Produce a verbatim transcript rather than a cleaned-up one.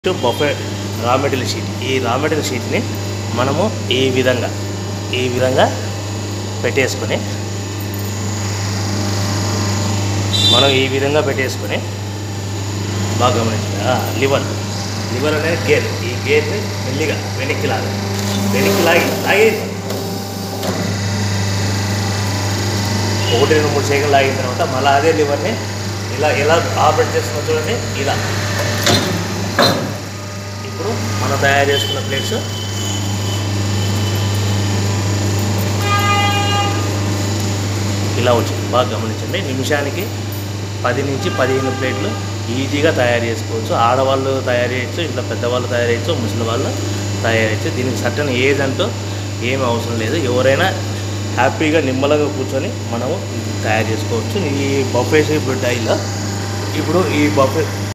Buffet raw material sheet ఈ raw material షీట్ని మనము ఈ విధంగా ఈ విధంగా పెట్టేసుకొని మనం ఈ విధంగా పెట్టేసుకొని బాగా గమనించండి. లివర్ లివర్ అనేది గేర్, ఈ గేర్ని మెల్లిగా వెనక్కి లాగా వెనక్కి లాగి లాగే ఒకటి రెండు మూడు సెకండ్లు లాగిన తర్వాత మళ్ళీ అదే లివర్ని ఇలా ఎలా ఆపరేట్ చేస్తున్నా చూడండి. ఇలా ఇప్పుడు మనం తయారు చేసుకున్న ప్లేట్స్ ఇలా వచ్చింది. బాగా గమనించండి. నిమిషానికి పది నుంచి పదిహేను ప్లేట్లు ఈజీగా తయారు చేసుకోవచ్చు. ఆడవాళ్ళు తయారు చేయొచ్చు, ఇంట్లో పెద్దవాళ్ళు తయారు చేయొచ్చు, ముసలి వాళ్ళు తయారు చేయొచ్చు. దీనికి సర్టన్ ఏజ్ అంటూ ఏమి అవసరం లేదు. ఎవరైనా హ్యాపీగా నిమ్మలంగా కూర్చొని మనము తయారు చేసుకోవచ్చు. ఈ బఫే షేప్ డైలో ఇప్పుడు ఈ బఫే